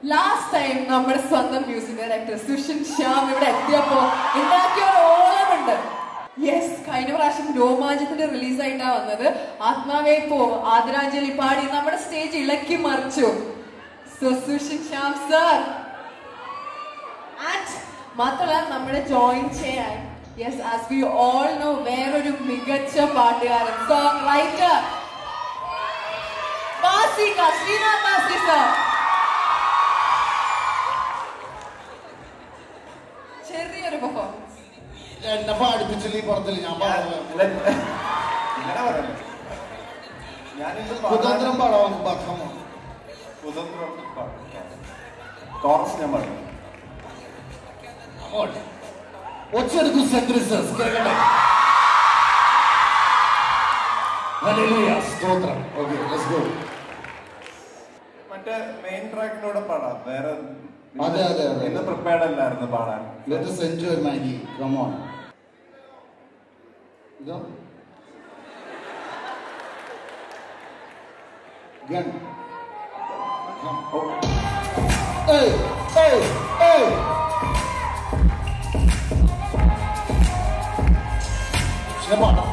Last time നമ്മുടെ സ്വന്തം music director Sushin Shyam ഇവിടെ എത്തിയപ്പോ ഉണ്ടാക്കിയ ഓളമുണ്ട്. യെസ്, കഴിഞ്ഞ പ്രാവശ്യം രോമാഞ്ചത്തിന്റെ റിലീസായിട്ടാ വന്നത്. ആത്മാവേ പോ ആദരാഞ്ജലി പാടി നമ്മുടെ സ്റ്റേജ് ഇളക്കി മറിച്ചു. സുഷിൻ ശ്യാം സർ ആൻഡ് മാത്രമല്ല നമ്മുടെ ജോയിൻ ചെയ്യാൻ yes as we all know വേറൊരു മികച്ച പാട്ടുകാരൻ, സോങ് റൈറ്റർ മാസിക ശ്രീനാഥ് മാസി സർ. ചെറിയൊരു പെർഫോമൻസ് എന്നെ പാടിപ്പിച്ചില്ല ഈ പുറത്തില്ല. ഞാൻ കുതന്ത്രം പാടാം. കോറസ് ഞാൻ പാടും. ഒച്ചെടുക്കും സെൻട്രിസസ് കേൾക്കട്ടെ. സ്തോത്രം. Okay, let's go. മറ്റേ മെയിൻ ട്രാക്കിലൂടെ പാടാം. വേറെ അതെ ഇന്ന് പ്രിപ്പയർഡ് അല്ലായിരുന്നു പാടാൻ. Let us enjoy Maggie. Come on. Go. Gun. Come. Oh. Hey, hey, hey. Shemana.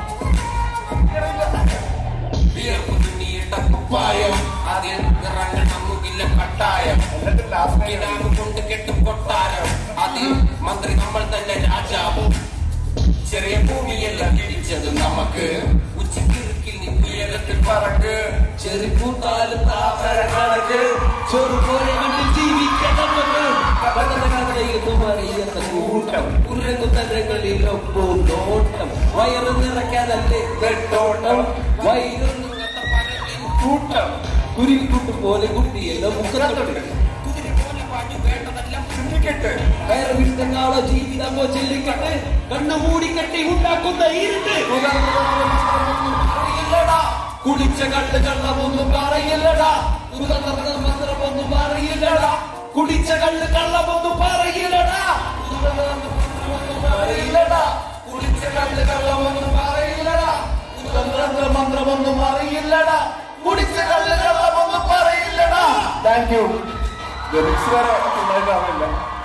Biar dunia tak kepayang, adil gerangan namukila katayan. Kinamu pun ketu kotaram, adil mantri നമ്മൾ തന്നെ രാജാവ്. ചെറിയ ഭൂമിയെല്ലാം ഇടിച്ചത് നമുക്ക്, ഉച്ചക്കിറുക്കിൽ നീ ഉയരത്തിൽ പറക്ക്. ചെറി പൂത്താലും താമര കണക്ക്, ചെറുപോലെ മണ്ണിൽ ജീവിക്കണം കൂട്ടം. ഉറങ്ങുതരങ്ങളിൽ ഒപ്പം നോട്ടം, വയറ് നിറയ്ക്കാനല്ലേ വെട്ടോട്ടം. വയറൊന്നും കൂട്ടം കുരുവിക്കുട്ട് പോലെ കുട്ടിയെല്ലാം മുഖത്തോട്ട് വേറെ വിട്ടങ്ങാളോ ജീവിതമോ ചെല്ലിക്കട്ടെ. കണ്ണുമൂടി കെട്ടി ഉണ്ടാക്കുന്ന ഇരുട്ട്. കുടിച്ച കണ്ട് കള്ളമൊന്നും പറയില്ലടാ, മന്ത്രമൊന്നും പറയില്ലടാ. കുടിച്ച കള്ള് കള്ളമൊന്നും പറയില്ലടാ, കുടിച്ച കള്ള് കള്ളമൊന്നും പറയില്ലടാ. മന്ത്രമൊന്നും അറിയില്ലടാ, കുടിച്ച കള്ള് കള്ളമൊന്നും പറയില്ലടാ. Thank you. ലിറിക്സ് വരെ ഉണ്ടായിട്ടാവില്ല.